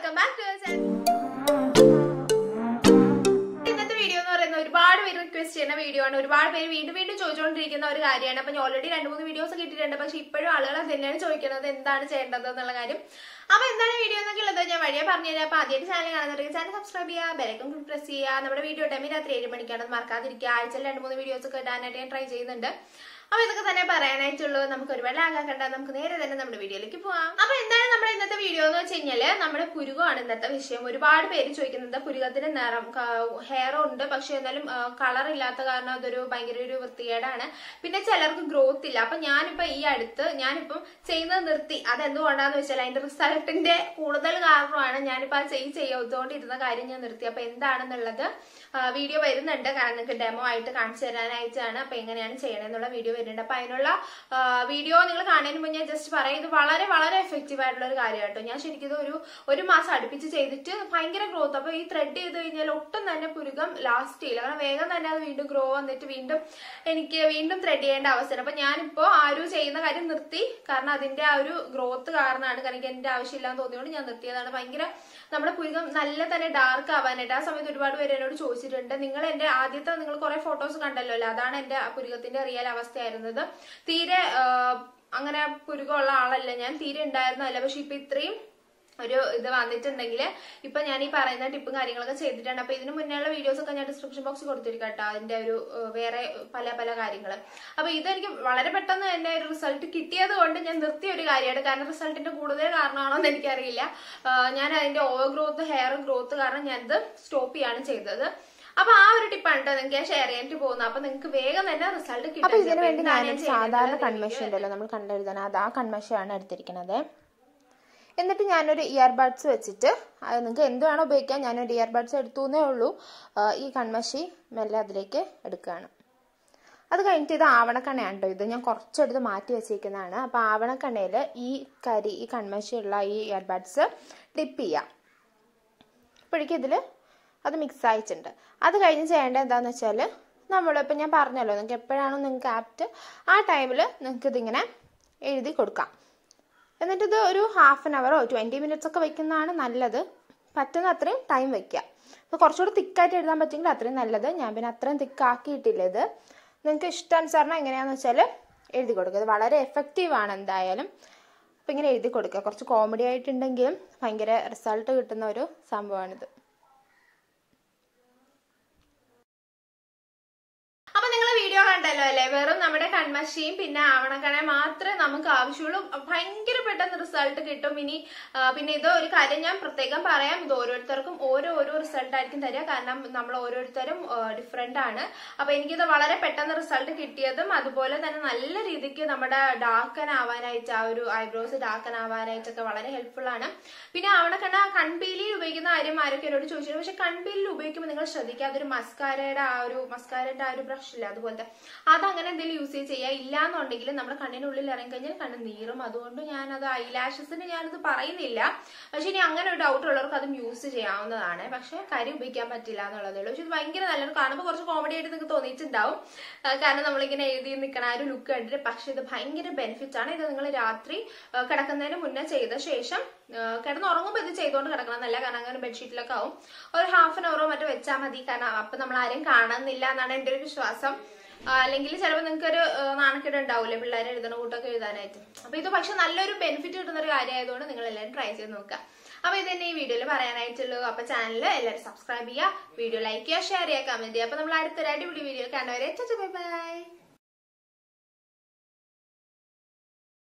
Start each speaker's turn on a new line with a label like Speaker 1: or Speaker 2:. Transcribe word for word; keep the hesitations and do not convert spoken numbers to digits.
Speaker 1: welcome back to our channel. ഇന്നത്തെ video എന്ന് പറയുന്നത് ഒരുപാട് പേര് റിക്വസ്റ്റ് ചെയ്യുന്ന വീഡിയോ ആണ്. ഒരുപാട് പേര് വീണ്ടും വീണ്ടും ചോദിച്ചുകൊണ്ടിരിക്കുന്ന ഒരു കാര്യമാണ്. അപ്പൊ ഞാൻ ഓൾറെഡി രണ്ട് മൂന്ന് വീഡിയോസ് കിട്ടിയിട്ടുണ്ട്. പക്ഷെ ഇപ്പോഴും ആളുകൾ തന്നെയാണ് ചോദിക്കുന്നത് എന്താണ് ചെയ്യേണ്ടത് എന്നുള്ള കാര്യം. അപ്പൊ എന്താണ് വീഡിയോ എന്നൊക്കെ ഉള്ളത് ഞാൻ വഴിയെ പറഞ്ഞുതരാം. അപ്പൊ ആദ്യമായിട്ട് ചാനൽ കാണുന്നുണ്ടെങ്കിൽ ചാനൽ സബ്സ്ക്രൈബ് ചെയ്യുക, ബെലൈക്കൺ പ്രസ് ചെയ്യുക. നമ്മുടെ വീഡിയോ ടൈമിൽ രാത്രി ഏഴ് മണിക്കാണ്, മറക്കാതിരിക്കുക. ആഴ്ചയിൽ രണ്ട് മൂന്ന് വീഡിയോസ് ഒക്കെ ഇടാനായിട്ട് ഞാൻ ട്രൈ ചെയ്യുന്നുണ്ട്. അപ്പൊ ഇതൊക്കെ തന്നെ പറയാനായിട്ടുള്ളൂ. നമുക്ക് ഒരുപാട് ആകാക്കണ്ട, നമുക്ക് നേരെ തന്നെ നമ്മുടെ വീഡിയോയിലേക്ക് പോവാം. അപ്പൊ എന്താണ് നമ്മുടെ ഇന്നത്തെ വീഡിയോ എന്ന് വെച്ച് കഴിഞ്ഞാല് നമ്മുടെ പുരുകമാണ് ഇന്നത്തെ വിഷയം. ഒരുപാട് പേര് ചോദിക്കുന്നത് പുരുകത്തിന്റെ നിറം, ഹെയർ ഉണ്ട് പക്ഷെ എന്നാലും കളർ ഇല്ലാത്ത കാരണം അതൊരു ഭയങ്കര ഒരു വൃത്തികേടാണ്. പിന്നെ ചിലർക്ക് ഗ്രോത്ത് ഇല്ല. അപ്പൊ ഞാനിപ്പോ ഈ അടുത്ത് ഞാനിപ്പം ചെയ്യുന്നത് നിർത്തി. അതെന്തുകൊണ്ടാന്ന് വെച്ചാൽ അതിന്റെ റിസൾട്ടിന്റെ കൂടുതൽ കാരണമാണ് ഞാനിപ്പോ ആ ചെയ് ചെയ്തുകൊണ്ടിരുന്ന കാര്യം ഞാൻ നിർത്തി. അപ്പൊ എന്താണെന്നുള്ളത് വീഡിയോ വരുന്നുണ്ട്, കാരണം നിങ്ങൾക്ക് ഡെമോ ആയിട്ട് കാണിച്ചു തരാനായിട്ടാണ്. അപ്പൊ എങ്ങനെയാണ് ചെയ്യണമെന്നുള്ള വീഡിയോ വരുന്നുണ്ട്. അപ്പൊ അതിനുള്ള വീഡിയോ നിങ്ങൾ കാണുന്നതിന് മുന്നേ ജസ്റ്റ് പറയാം, ഇത് വളരെ വളരെ എഫക്റ്റീവ് ആയിട്ടുള്ള ഒരു കാര്യം കേട്ടോ. ഞാൻ ശരിക്കും ഇത് ഒരു ഒരു മാസം അടുപ്പിച്ച് ചെയ്തിട്ട് ഭയങ്കര ഗ്രോത്ത്. അപ്പൊ ഈ ത്രെഡ് ചെയ്ത് കഴിഞ്ഞാൽ ഒട്ടും തന്നെ പുരുകം ലാസ്റ്റ് ചെയ്യില്ല, കാരണം വേഗം തന്നെ അത് വീണ്ടും ഗ്രോ വന്നിട്ട് വീണ്ടും എനിക്ക് വീണ്ടും ത്രെഡ് ചെയ്യേണ്ട അവസരം. അപ്പൊ ഞാനിപ്പോ ആ ഒരു ചെയ്യുന്ന കാര്യം നിർത്തി, കാരണം അതിന്റെ ആ ഒരു ഗ്രോത്ത് കാരണമാണ്. കാരണം എനിക്ക് എന്റെ ആവശ്യമില്ലാന്ന് തോന്നിയോണ്ട് ഞാൻ നിർത്തിയതാണ്. ഭയങ്കര നമ്മുടെ പുരുകം നല്ല തന്നെ ഡാർക്ക് ആവാനായിട്ട് ആ സമയത്ത് ഒരുപാട് പേര് എന്നോട് ചോദിച്ചിട്ടുണ്ട്, നിങ്ങൾ എന്റെ ആദ്യത്തെ നിങ്ങൾ കുറെ ഫോട്ടോസ് കണ്ടല്ലോ അല്ലെ, അതാണ് എന്റെ പുരുകത്തിന്റെ റിയൽ അവസ്ഥയായിരുന്നത്. തീരെ അങ്ങനെ പുരുകമുള്ള ആളല്ല ഞാൻ, തീരെ ഉണ്ടായിരുന്നല്ല. പക്ഷെ ഇപ്പൊ ഇത്രയും ഒരു ഇത് വന്നിട്ടുണ്ടെങ്കിൽ ഇപ്പൊ ഞാൻ ഈ പറയുന്ന ടിപ്പും കാര്യങ്ങളൊക്കെ ചെയ്തിട്ടുണ്ട്. അപ്പൊ ഇതിന് മുന്നേയുള്ള വീഡിയോസ് ഒക്കെ ഞാൻ ഡിസ്ക്രിപ്ഷൻ ബോക്സിൽ കൊടുത്തിരിക്കാം കേട്ടോ, അതിന്റെ ഒരു വേറെ പല പല കാര്യങ്ങൾ. അപ്പൊ ഇതെനിക്ക് വളരെ പെട്ടെന്ന് തന്നെ ഒരു റിസൾട്ട് കിട്ടിയത് കൊണ്ട് ഞാൻ നിർത്തിയ ഒരു കാര്യമാണ്. കാരണം റിസൾട്ടിന്റെ കൂടുതൽ കാരണമാണോ എന്ന് എനിക്കറിയില്ല. ഞാൻ അതിന്റെ ഓവർ ഗ്രോത്ത്, ഹെയർ ഗ്രോത്ത് കാരണം ഞാനിത് സ്റ്റോപ്പ് ചെയ്യാണ് ചെയ്തത്. അപ്പൊ ആ ഒരു ടിപ്പാണ് കേട്ടോ നിങ്ങൾക്ക് ഞാൻ ഷെയർ ചെയ്യാനായിട്ട് പോകുന്നത്. അപ്പൊ നിങ്ങൾക്ക് വേഗം തന്നെ റിസൾട്ട് കിട്ടും.
Speaker 2: അപ്പൊ ഇതിനു വേണ്ടി ഞാൻ സാധാരണ കൺമഷ ഉണ്ടല്ലോ നമ്മൾ കണ്ടെഴുതാൻ, അത് ആ കൺമഷയാണ് എടുത്തിരിക്കുന്നത്. എന്നിട്ട് ഞാനൊരു ഇയർബഡ്സ് വെച്ചിട്ട്, അത് നിങ്ങൾക്ക് എന്ത് വേണോ ഉപയോഗിക്കാം, ഞാനൊരു ഇയർബഡ്സ് എടുത്തുന്നേ ഉള്ളൂ. ഈ കൺമഷി മെല്ലെ അതിലേക്ക് എടുക്കുകയാണ്. അത് കഴിഞ്ഞിട്ട് ഇത് ആവണക്കണ്ണയാണ് കേട്ടോ. ഇത് ഞാൻ കുറച്ചെടുത്ത് മാറ്റി വെച്ചിരിക്കുന്നതാണ്. അപ്പൊ ആവണക്കണ്ണയിൽ ഈ കരി, ഈ കൺമഷിയുള്ള ഈ ഇയർബഡ്സ് ഡിപ്പ് ചെയ്യാം. ഇപ്പോഴേക്കും ഇതിൽ അത് മിക്സ് ആയിട്ടുണ്ട്. അത് കഴിഞ്ഞ് ചെയ്യേണ്ടത് എന്താണെന്ന് വെച്ചാൽ, നമ്മളിപ്പോൾ ഞാൻ പറഞ്ഞല്ലോ നിങ്ങൾക്ക് എപ്പോഴാണോ നിങ്ങൾക്ക് ആപ്റ്റ് ആ ടൈമിൽ നിങ്ങൾക്ക് ഇതിങ്ങനെ എഴുതി കൊടുക്കാം. എന്നിട്ട് ഇത് ഒരു ഹാഫ് ആൻ അവറോ ട്വൻറ്റി മിനിറ്റ്സ് ഒക്കെ വെക്കുന്നതാണ് നല്ലത്. പറ്റുന്ന അത്രയും ടൈം വെക്കുക. അപ്പോൾ കുറച്ചുകൂടി തിക്കായിട്ട് എഴുതാൻ പറ്റുമെങ്കിൽ അത്രയും നല്ലത്. ഞാൻ പിന്നെ അത്രയും തിക്കാക്കിയിട്ടില്ല. ഇത് നിങ്ങൾക്ക് ഇഷ്ടാനുസരണം എങ്ങനെയാണെന്ന് വെച്ചാൽ എഴുതി കൊടുക്കുക. ഇത് വളരെ എഫക്റ്റീവാണ് എന്തായാലും. അപ്പം ഇങ്ങനെ എഴുതി കൊടുക്കുക. കുറച്ച് കോമഡി ആയിട്ടുണ്ടെങ്കിലും ഭയങ്കര റിസൾട്ട് കിട്ടുന്ന ഒരു സംഭവമാണിത്.
Speaker 1: വീഡിയോ കണ്ടല്ലോ അല്ലെ, വെറും നമ്മുടെ കൺമഷിയും പിന്നെ ആവണക്കണ്ണ മാത്രമേ നമുക്ക് ആവശ്യമുള്ളൂ. ഭയങ്കര പെട്ടെന്ന് റിസൾട്ട് കിട്ടും. ഇനി പിന്നെ ഇത് ഒരു കാര്യം ഞാൻ പ്രത്യേകം പറയാം, ഇത് ഓരോരുത്തർക്കും ഓരോ ഓരോ റിസൾട്ട് ആയിരിക്കും തരിക, കാരണം നമ്മൾ ഓരോരുത്തരും ഡിഫറെന്റ് ആണ്. അപ്പൊ എനിക്കിത് വളരെ പെട്ടെന്ന് റിസൾട്ട് കിട്ടിയതും അതുപോലെ തന്നെ നല്ല രീതിക്ക് നമ്മുടെ ഡാർക്കൻ ആവാനായിട്ട്, ആ ഒരു ഐബ്രോസ് ഡാർക്കൻ ആവാനായിട്ടൊക്കെ വളരെ ഹെൽപ്ഫുൾ ആണ്. പിന്നെ ആവണക്കണ്ണ കൺപീലിൽ ഉപയോഗിക്കുന്ന കാര്യം ആരൊക്കെ എന്നോട് ചോദിച്ചിട്ടുണ്ട്. പക്ഷെ കൺപീലിൽ ഉപയോഗിക്കുമ്പോൾ നിങ്ങൾ ശ്രദ്ധിക്കുക, അതൊരു മസ്കാരയുടെ ആ ഒരു മസ്കാരയുടെ ആ ഒരു ബ്രഷ് ഇല്ല, അതുപോലത്തെ അതങ്ങനെ എന്തെങ്കിലും യൂസ് ചെയ്യുക. ഇല്ലാന്നുണ്ടെങ്കിൽ നമ്മുടെ കണ്ണിനുള്ളിൽ ഇറങ്ങി കഴിഞ്ഞാൽ കണ്ണ് നീറും. അതുകൊണ്ട് ഞാനത് ഐലാഷസിന് ഞാനത് പറയുന്നില്ല. പക്ഷെ ഇനി അങ്ങനെ ഒരു ഡൗട്ട് ഉള്ളവർക്ക് അതും യൂസ് ചെയ്യാവുന്നതാണ്. പക്ഷെ കാര്യം ഉപയോഗിക്കാൻ പറ്റില്ല എന്നുള്ളതേ ഉള്ളൂ. പക്ഷെ ഇത് ഭയങ്കര നല്ലതാണ്. കാണുമ്പോൾ കുറച്ച് കോമഡി ആയിട്ട് നിങ്ങൾക്ക് തോന്നിയിട്ടുണ്ടാവും, കാരണം നമ്മളിങ്ങനെ എഴുതി നിൽക്കണം ആ ഒരു ലുക്ക് കണ്ടിട്ട്. പക്ഷെ ഇത് ഭയങ്കര ബെനിഫിറ്റ് ആണ്. ഇത് നിങ്ങൾ രാത്രി കിടക്കുന്നതിന് മുന്നേ ചെയ്ത ശേഷം കിടന്നുറങ്ങുമ്പോൾ ഇത് ചെയ്തുകൊണ്ട് കിടക്കണം എന്നല്ല, കാരണം അങ്ങനെ ബെഡ്ഷീറ്റിലൊക്കെ ആവും. ഒരു ഹാഫ് ആൻ അവറോ മറ്റോ വെച്ചാൽ മതി. കാരണം അപ്പൊ നമ്മൾ ആരെയും കാണുന്നില്ല എന്നാണ് എന്റെ ഒരു വിശ്വാസം. അല്ലെങ്കിൽ ചിലപ്പോൾ നിങ്ങൾക്ക് ഒരു നാണക്കേട് ഉണ്ടാവില്ലേ പിള്ളേരെ എഴുതുന്ന കൂട്ടൊക്കെ എഴുതാനായിട്ട്. അപ്പൊ ഇത് പക്ഷെ നല്ലൊരു ബെനിഫിറ്റ് കിട്ടുന്ന ഒരു കാര്യമായതുകൊണ്ട് നിങ്ങൾ എല്ലാവരും ട്രൈ ചെയ്ത് നോക്കുക. അപ്പൊ ഇത് തന്നെ ഈ വീഡിയോയിൽ പറയാനായിട്ടുള്ളൂ. അപ്പൊ ചാനൽ എല്ലാവരും സബ്സ്ക്രൈബ് ചെയ്യുക, വീഡിയോ ലൈക്ക് ചെയ്യുക, ഷെയർ ചെയ്യുക, കമന്റ് ചെയ്യുക. അപ്പൊ നമ്മൾ അടുത്തൊരു അടിപൊളി വീഡിയോ കാണുന്നവരെ ബൈ ബൈ.